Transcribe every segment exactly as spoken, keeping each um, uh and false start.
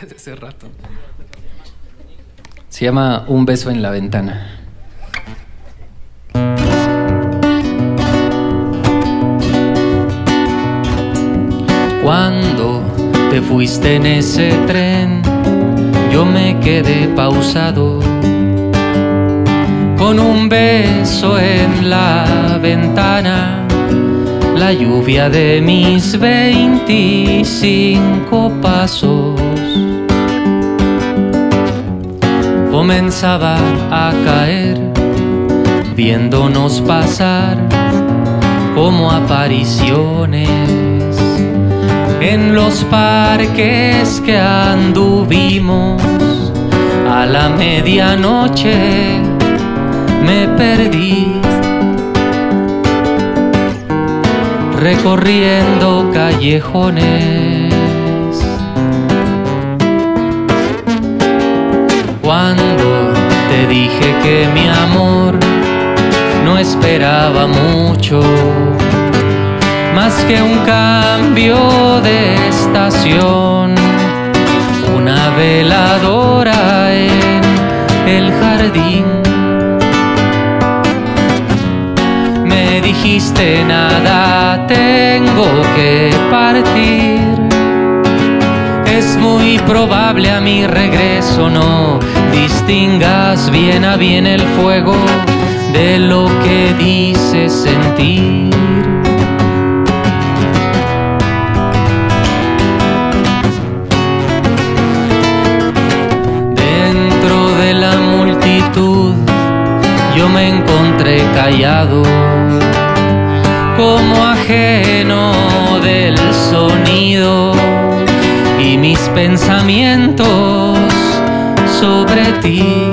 desde hace rato. Se llama Un beso en la ventana. Cuando te fuiste en ese tren, yo me quedé pausado con un beso en la ventana. La lluvia de mis veinticinco pasos comenzaba a caer, viéndonos pasar como apariciones en los parques que anduvimos. A la medianoche me perdí recorriendo callejones. Cuando te dije que mi amor no esperaba mucho, más que un cambio de estación, una veladora en el jardín. Me dijiste nada, tengo que partir. Es muy probable a mi regreso no distingas bien a bien el fuego de lo que dices sentir. Dentro de la multitud yo me encontré callado, como ajeno del sonido, y mis pensamientos sobre ti,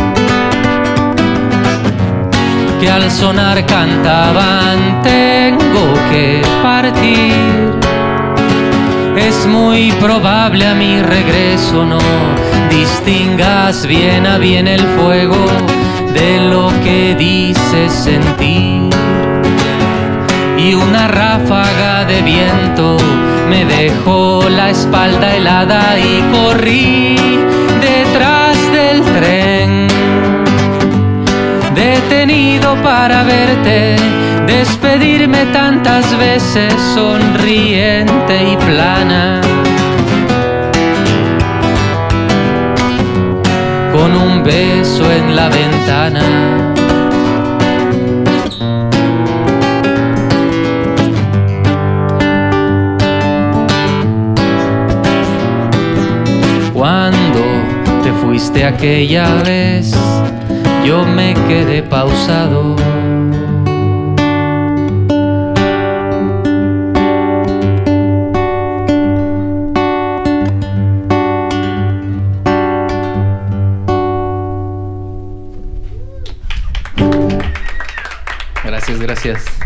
que al sonar cantaban tengo que partir. Es muy probable a mi regreso no distingas bien a bien el fuego de lo que dices sentir. Y una ráfaga de viento me dejó la espalda helada y corrí detrás del tren, detenido para verte despedirme tantas veces, sonriente y plana, con un beso en la ventana. Cuando te fuiste aquella vez, yo me quedé pausado. Gracias, gracias.